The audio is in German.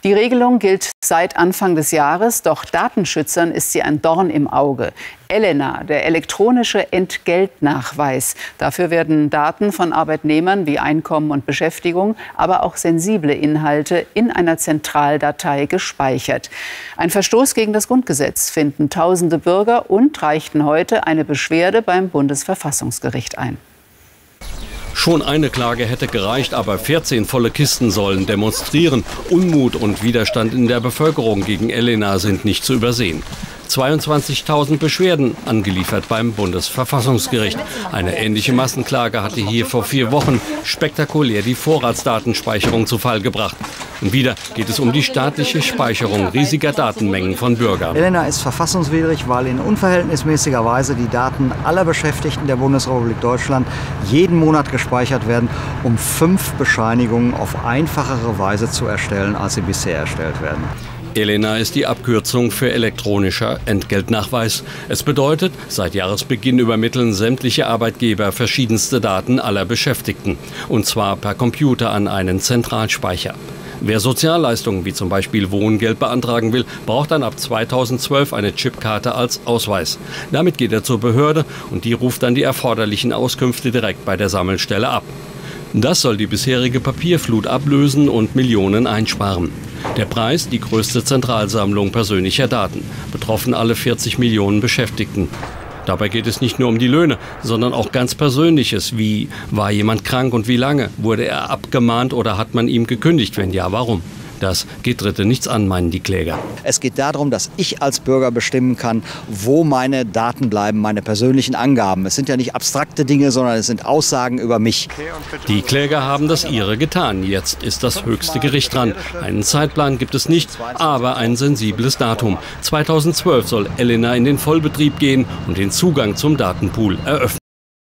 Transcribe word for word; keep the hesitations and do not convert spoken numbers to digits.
Die Regelung gilt seit Anfang des Jahres, doch Datenschützern ist sie ein Dorn im Auge. Elena, der elektronische Entgeltnachweis. Dafür werden Daten von Arbeitnehmern wie Einkommen und Beschäftigung, aber auch sensible Inhalte in einer Zentraldatei gespeichert. Ein Verstoß gegen das Grundgesetz finden tausende Bürger und reichten heute eine Beschwerde beim Bundesverfassungsgericht ein. Schon eine Klage hätte gereicht, aber vierzehn volle Kisten sollen demonstrieren. Unmut und Widerstand in der Bevölkerung gegen Elena sind nicht zu übersehen. zweiundzwanzigtausend Beschwerden angeliefert beim Bundesverfassungsgericht. Eine ähnliche Massenklage hatte hier vor vier Wochen spektakulär die Vorratsdatenspeicherung zu Fall gebracht. Und wieder geht es um die staatliche Speicherung riesiger Datenmengen von Bürgern. Elena ist verfassungswidrig, weil in unverhältnismäßiger Weise die Daten aller Beschäftigten der Bundesrepublik Deutschland jeden Monat gespeichert werden, um fünf Bescheinigungen auf einfachere Weise zu erstellen, als sie bisher erstellt werden. Elena ist die Abkürzung für elektronischer Entgeltnachweis. Es bedeutet, seit Jahresbeginn übermitteln sämtliche Arbeitgeber verschiedenste Daten aller Beschäftigten. Und zwar per Computer an einen Zentralspeicher. Wer Sozialleistungen wie zum Beispiel Wohngeld beantragen will, braucht dann ab zweitausendzwölf eine Chipkarte als Ausweis. Damit geht er zur Behörde und die ruft dann die erforderlichen Auskünfte direkt bei der Sammelstelle ab. Das soll die bisherige Papierflut ablösen und Millionen einsparen. Der Preis, die größte Zentralsammlung persönlicher Daten, betroffen alle vierzig Millionen Beschäftigten. Dabei geht es nicht nur um die Löhne, sondern auch ganz Persönliches, wie war jemand krank und wie lange, wurde er abgemahnt oder hat man ihm gekündigt, wenn ja, warum? Das geht Dritte nichts an, meinen die Kläger. Es geht darum, dass ich als Bürger bestimmen kann, wo meine Daten bleiben, meine persönlichen Angaben. Es sind ja nicht abstrakte Dinge, sondern es sind Aussagen über mich. Die Kläger haben das ihre getan. Jetzt ist das höchste Gericht dran. Einen Zeitplan gibt es nicht, aber ein sensibles Datum. zweitausendzwölf soll Elena in den Vollbetrieb gehen und den Zugang zum Datenpool eröffnen.